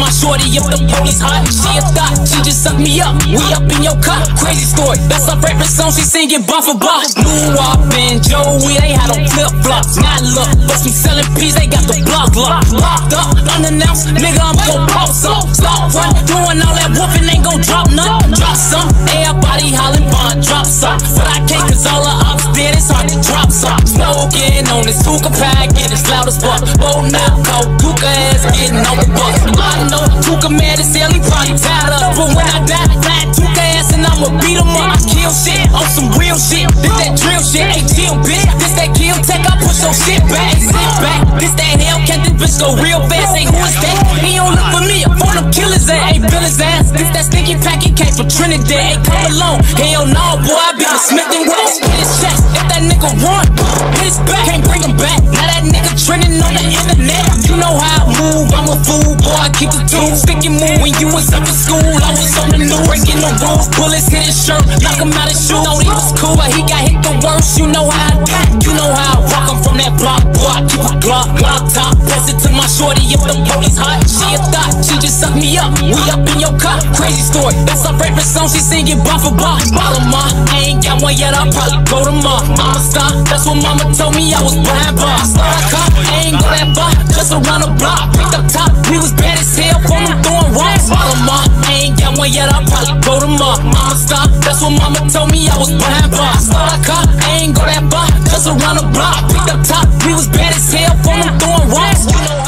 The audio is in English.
my shorty if the police hot. She a thought, she just sucked me up. We up in your cup, crazy story. That's our favorite song, she singing bar for bar. New Wop and Joey, they had on flip flops. Now look, but some selling peas, they got the block locked. Locked up, unannounced, nigga, I'm gon' boss up. Stop run, doing all that whooping, ain't gon' drop none. Drop some, everybody hollering bond, drop some. But I can't cause all the ops dead, it's hard to drop some. Smoking on this tooka pack, and it's loud as fuck. Bold now, cold tooka ass getting on the bus. I know tooka mad as hell, he probably tired up. But when I die, flat tooka ass and I'ma beat him up. I kill shit on some real shit. This that drill shit, ain't chill bitch. This that kill tech, I push your shit back. Sit back, this that Hellcat, this bitch go real fast. Ain't who is that? He don't look for me, I phone him, kill his ass. Ain't bill his ass. This that stinky pack, he came from Trinidad. Ain't come alone, hell no, boy, I be the Smith and West. Hit his chest, if that nigga run, hit his back, can't bring him back. Now that nigga trending on the internet. You know how I move, I'm a fool, boy, I keep the tune. Sticky move when you was up in school, I was on the news. Breaking the rules, bullets hit his shirt, knock him out his shoes. Thought he was cool, but he got hit the worst. You know how I do, you know how I rock. I'm from that block, boy, I keep a Glock top. Pass it to my shorty if the police hot. She a thought, she just sucked me up. We up in your cup, crazy story. That's our favorite song, she singing bar for bar. Bottom ma, I ain't got one yet, I'll probably go to ma. I'm a star, that's what mama told me I was behind bar. Star cop, I ain't go that bar, just around the block. Picked up top, we was bad as hell, phone them throwing rocks. Bottom ma, I ain't got one yet, I'll probably go to ma. I'm a star, that's what mama told me I was behind bar. Star cop, I ain't go that bar, just around the block. Picked up top, we was bad as hell, phone them throwing rocks.